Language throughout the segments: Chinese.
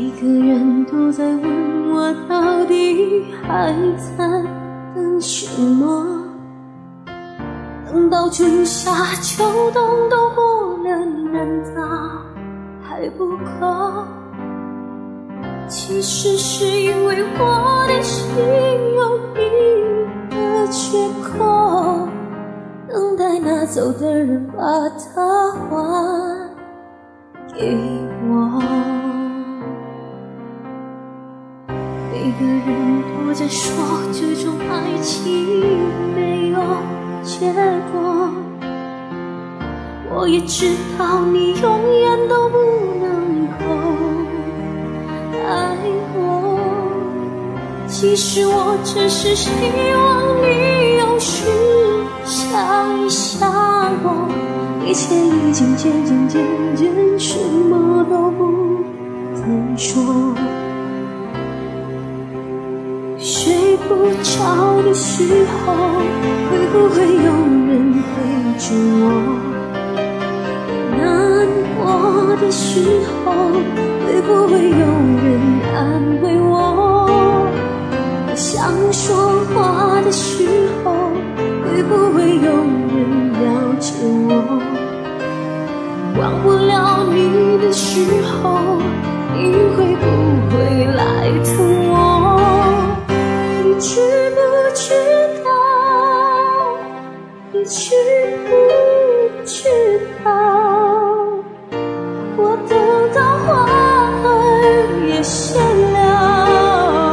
一个人都在问我，到底还在等什么？等到春夏秋冬都过了，你难道还不够？其实是因为我的心有一个缺口，等待拿走的人把它还给我。每个人都在说这种爱情没有结果，我也知道你永远都不能够爱我。其实我只是希望你有时想一想我，一切已经渐什么都不曾说。睡不着的时候，会不会有人陪着我？难过的时候，会不会有人安慰我？想说话的时候，会不会有人了解我？忘不了你的时候，你会不会来疼我？你知不知道？你知不知道？我等到花儿也谢了，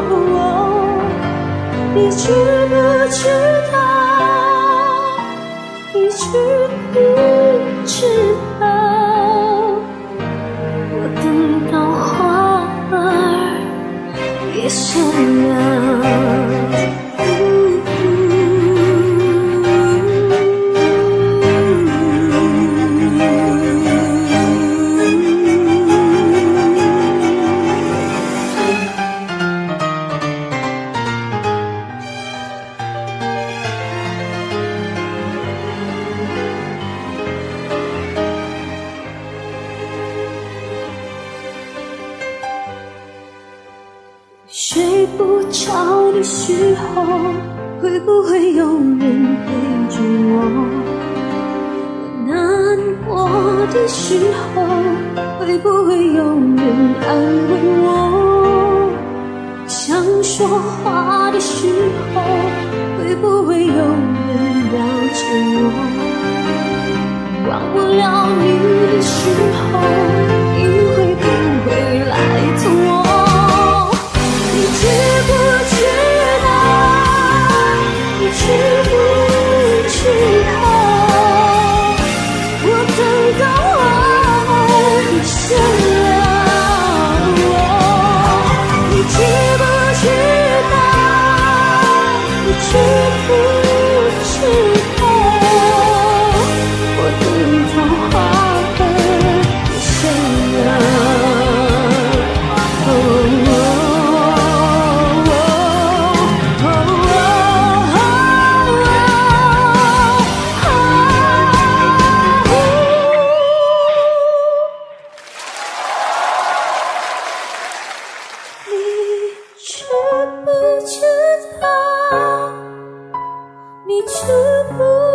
你知不知道？你知不知道？我等到花儿也谢了。睡不着的时候，会不会有人陪着我？难过的时候，会不会有人安慰我？想说话的时候，会不会有人了解我？忘不了你的时候，你会不会来疼我？你知不知道？你知不知道？我等到花儿谢了，你知不知道？你知不知道？我等到花儿谢了。你知不知道？你知不